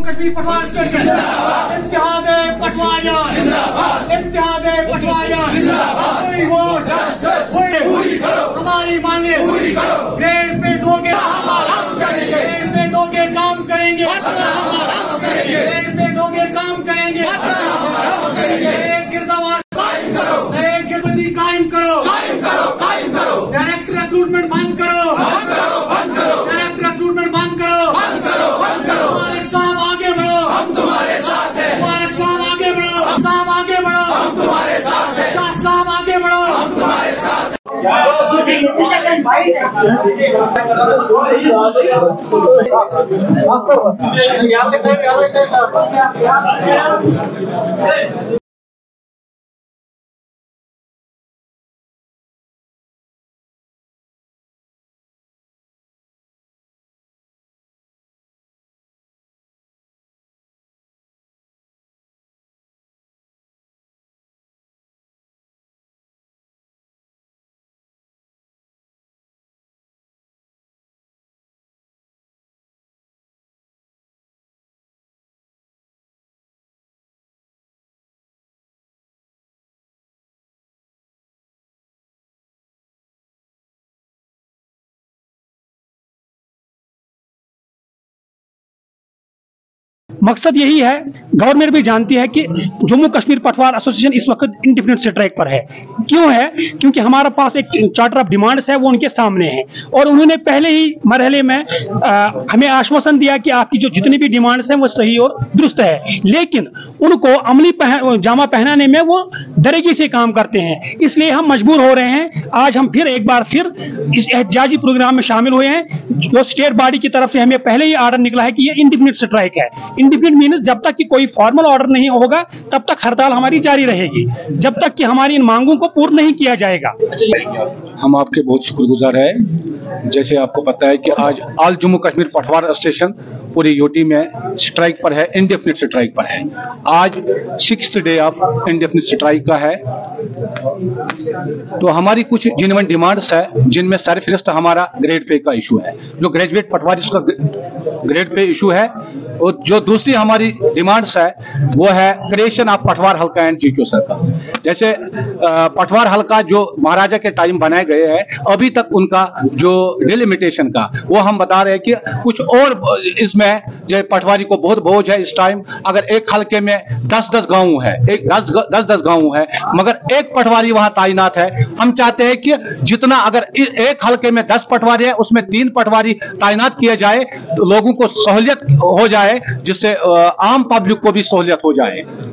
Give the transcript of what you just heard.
कश्मीर पटवार एसोसिएशन इत्तेहाद पटवारियां जिंदाबाद, इत्तेहाद पटवारियां जिंदाबाद। पूरी वोट पूरी करो, हमारी मांगे पूरी करो। ग्रेड पे दोगे हम करेंगे, ग्रेड पे दोगे काम करेंगे, ग्रेड पे दोगे काम करेंगे। गिरदावार कायम करो, गिरबंदी कायम करो, कायम करो, कायम करो। डायरेक्ट रिक्रूटमेंट बंद करो, बंद करो, बंद करो। डायरेक्ट रिक्रूटमेंट बंद करो, बंद करो, बंद करो। मुबारक साहब आगे बढ़ो, हम तुम्हारे साथ हैं। मुबारक साहब आगे बढ़ो, साहब आगे बढ़ो, हम तुम्हारे साथ हैं। शाह साहब आगे बढ़ो, हम तुम्हारे साथ हैं। मकसद यही है, गवर्नमेंट भी जानती है कि जम्मू कश्मीर पटवार एसोसिएशन इस वक्त इंडिफिनिट स्ट्राइक पर है। क्यों है? क्योंकि हमारा पास एक चार्टर ऑफ डिमांड्स है, वो उनके सामने है और उन्होंने पहले ही मरहले में हमें आश्वासन दिया कि आपकी जो जितनी भी डिमांड्स हैं वो सही और दुरुस्त है, लेकिन उनको अमली जामा पहनाने में वो दरेगी से काम करते हैं। इसलिए हम मजबूर हो रहे हैं। आज हम फिर एक बार फिर इस एहतजाजी प्रोग्राम में शामिल हुए हैं। जो स्टेट बॉडी की तरफ से हमें पहले ही ऑर्डर निकला है कि ये इंडिफिनिट स्ट्राइक है। इंडिफिनिट मीन्स जब तक कि कोई फॉर्मल ऑर्डर नहीं होगा तब तक हड़ताल हमारी जारी रहेगी, जब तक कि हमारी इन मांगों को पूर्ण नहीं किया जाएगा। हम आपके बहुत शुक्रगुजार हैं। जैसे आपको पता है कि आज ऑल जम्मू कश्मीर पटवार एसोसिएशन पूरी यूटी में स्ट्राइक पर है, इंडेफिनिट स्ट्राइक पर है। आज 6th day of indefinite strike का है। तो हमारी कुछ जेन्युइन डिमांड्स है, जिनमें सरफिरस्त हमारा ग्रेड पे का इशू है, जो ग्रेजुएट पटवारी का ग्रेड पे इशू है। और जो दूसरी हमारी डिमांड्स है वो है क्रिएशन ऑफ पटवार हल्का एंड जीक्यू सर्कल्स। जैसे पटवार हल्का जो महाराजा के टाइम बनाए गए हैं, अभी तक उनका जो डिलिमिटेशन का वो हम बता रहे हैं कि कुछ और इसमें जो पटवारी को बहुत बोझ है इस टाइम। अगर एक हल्के में 10-10 गांव है, एक 10-10 गांव है, मगर एक पटवारी वहां तैनात है। हम चाहते हैं कि जितना अगर एक हल्के में 10 पटवारी है उसमें 3 पटवारी तैनात किए जाए तो लोगों को सहूलियत हो जाए, जिससे आम पब्लिक को भी सहूलियत हो जाए।